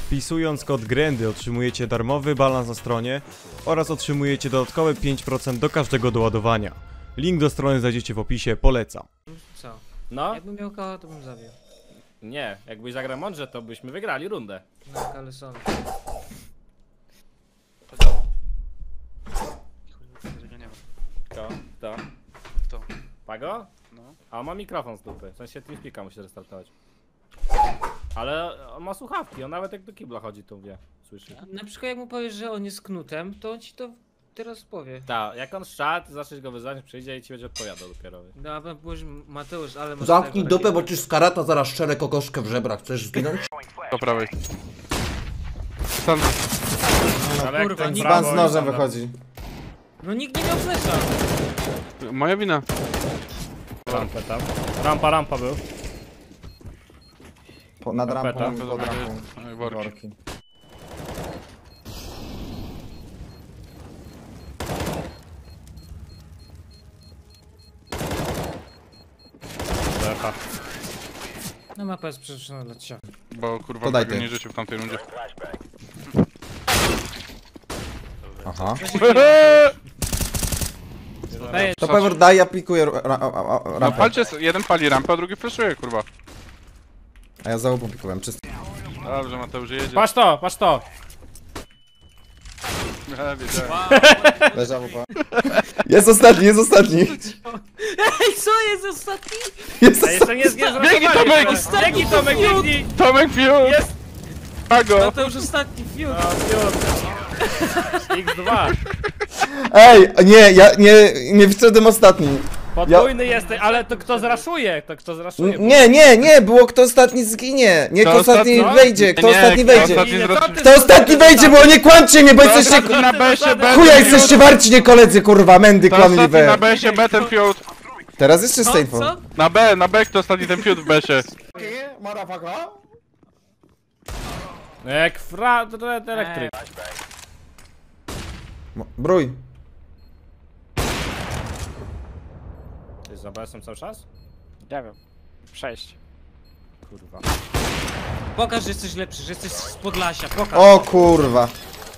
Wpisując kod GRENDY otrzymujecie darmowy balans na stronie oraz otrzymujecie dodatkowe 5% do każdego doładowania. Link do strony znajdziecie w opisie, polecam. Co? No, Jakbym miał koła, to bym zabił. nie, jakbyś zagrał mądrze, to byśmy wygrali rundę. No, Kalesony. Kto? Kto? Kto? Pago? No. A on ma mikrofon z dupy, w sensie TeamSpeaka musi restartować. Ale on ma słuchawki, on nawet jak do kibla chodzi, to wie, słyszy. Na przykład jak mu powiesz, że on jest knutem, to on ci to teraz powie. Tak, jak on szat, zaczniesz go wyzwać, przyjdzie i ci będzie odpowiadał dopiero. No a powiesz, Mateusz, ale masz Zamknij tego dupę, bo takiego- ci z karata zaraz szczerę kokoszkę w żebrach. Chcesz zginąć? Po prawej. Stan. Ale jak kurwa, ten nikt- Pan prawo z i nożem tam- wychodzi. No nikt nie miał flesza. Moja wina. Rampę tam. Rampa był. Nad rampą, rampą, pod pod rampą. Worki. Lecha. No mapa jest przeznaczona dla ciebie. Bo kurwa To daj tego ty. nie życzył w tamtej rundzie. Aha. Daję, To Pewor daj, ja pikuję No rampę. palcie, jeden pali rampę, a drugi flashuje, kurwa. A ja za łupą pikowałem, czysto. Dobrze, Mateusz jedzie. Patrz to, patrz to! Ja wiedziałem. Leża łupa. Jest ostatni, jest ostatni. Ej, co jest ostatni? Jest A jeszcze nie Biegnij, Tomek! Biegnij Tomek, biegnij! Tomek Fiu! Jest! Pago! Mateusz ostatni fiut. No, X2. Ej, nie, ja nie wszedłem ostatni. Podwójny jesteś, ale to kto zraszuje? To kto zraszuje? Nie, było kto ostatni zginie. Nie, kto ostatni ostatni- wejdzie, kto ostatni wejdzie. Co ty Kto ostatni wejdzie, bo nie kłamcie mnie, bo jesteście... Na B-sie B, Chuja, jesteście warci, nie koledzy, kurwa, mędy To ostatni na kłamliwe. B-sie B ten fiut. Teraz jeszcze Co? z info. Co? Na B kto ostatni ten fiut w B-sie. Jak elektryk. Brój. Ty z ABS-em cały czas? Nie wiem. 6. Kurwa. Pokaż, że jesteś lepszy, że jesteś z Podlasia, pokaż. O kurwa.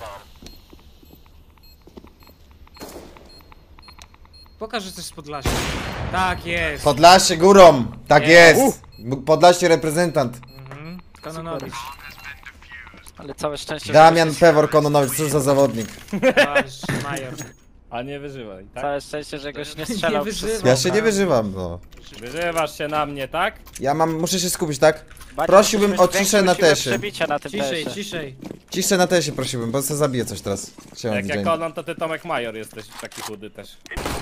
Pokaż, że jesteś z Podlasia. Tak jest. Podlasie górą. Tak Nie. jest. Podlasie reprezentant. Kanonowicz. Ale całe szczęście, Damian Pewor Kononowicz, co za zawodnik. Towarzysz Major. A nie wyżywaj, tak? Całe szczęście, że goś nie strzelał Nie przez... wyzywam. Ja się nie wyżywam, no. Wyżywasz się na mnie, tak? Ja muszę się skupić, tak? Bardziej Prosiłbym musimy o ciszę zwiększyć na siłę tesie. przebicia na tym Ciszej, tesie. ciszej. Ciszę na tesie prosiłbym, bo sobie zabiję coś teraz. Jak ja Konon, to ty Tomek Major jesteś taki chudy też.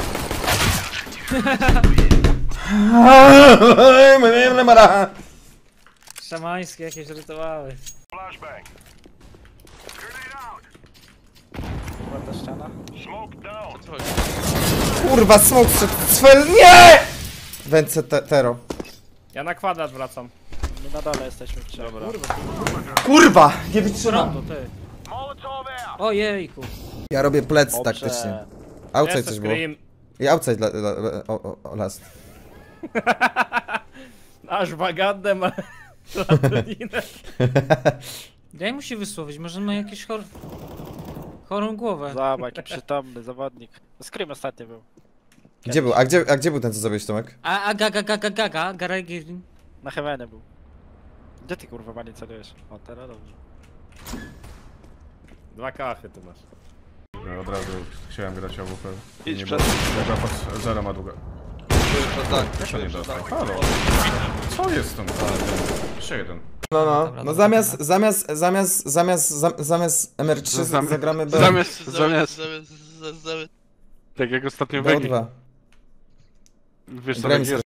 Szamańskie jakieś rytuały. Była ta ściana. Kurwa, smok cfel, nie! Węce tero. Ja na kwadrat wracam. My na dole jesteśmy w Dobra. Kurwa, nie wytrzymam. To ty. Ojejku. Ja robię plec Dobrze. taktycznie. Outside Jest coś było. Scream. I outside last. Aż wagandę ma latuninę. Daj mu się wysłowić, może ma jakieś chorą głowę. Zobacz, jaki przytomny zawodnik. Scream ostatnio był. Gdzie był? A gdzie był ten, co zrobiłeś, Tomek? Garagi. Na Heavenie był. Gdzie ty kurwa banie celujesz? O, teraz dobrze. 2 kachy tu masz. Od razu chciałem grać AWP. Idź Nie przed- było. Pod zero ma długo. Jeszcze nie dostał. Halo. Co jest tam? Jeszcze jeden. No zamiast MR3 zagramy B. Zamiast. Tak jak ostatnio wygrał. B2. Wiesz co, Grałem tak jest.